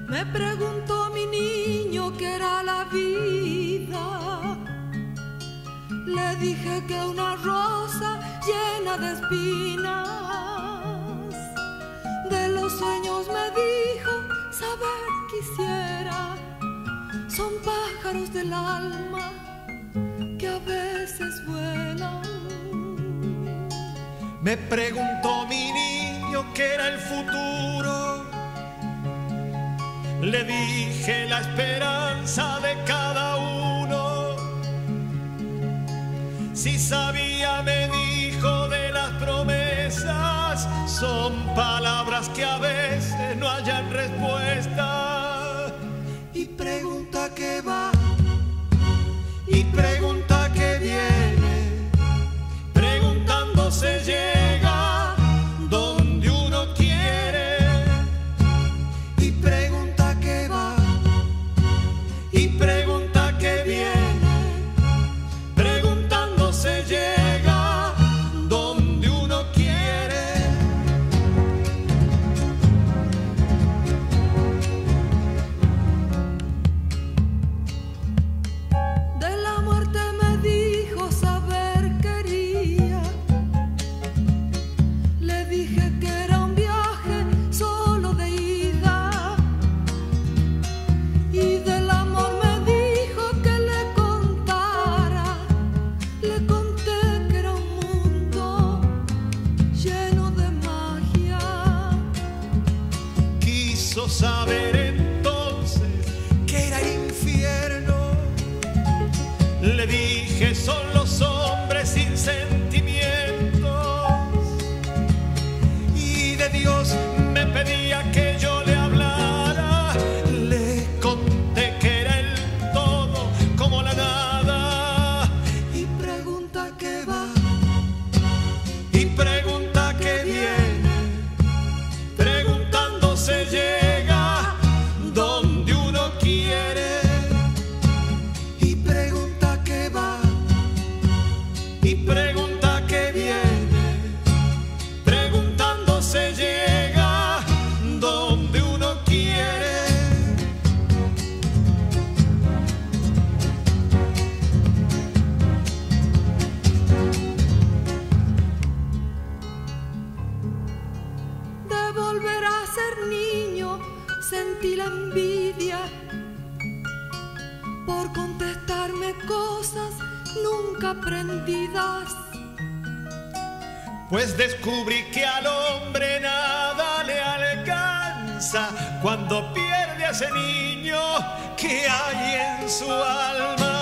Me preguntó mi niño qué era la vida. Le dije que una rosa llena de espinas. De los sueños me dijo, saber quisiera. Son pájaros del alma que a veces vuelan. Me preguntó mi niño qué era el futuro. Le dije la esperanza de cada uno. Si sabía, me dijo, de las promesas, son palabras que a veces no hallan respuesta. Y pregunta qué va, y pregunta qué viene, preguntando se llega donde uno quiere. y pregunta qué va, Y pregunta qué viene, preguntando se llega donde uno quiere. De la muerte me dijo saber quería. Le dije que era un viaje solo de ida. Y del amor me dijo que le contara. Le conté que era un mundo lleno de magia. Quiso saber entonces que era infierno. le dije son los hombres sin sentimientos. Y de Dios Me pedía que yo le hablara, le conté que era el todo como la nada. y pregunta qué va, Y pregunta qué viene, preguntando se llega donde uno quiere. y pregunta qué va, Y pregunta qué viene, preguntando se llega donde uno quiere. De volver a ser niño sentí la envidia por contestarme cosas nunca aprendidas. Pues descubrí que al hombre nada le alcanza cuando pierde a ese niño que hay en su alma.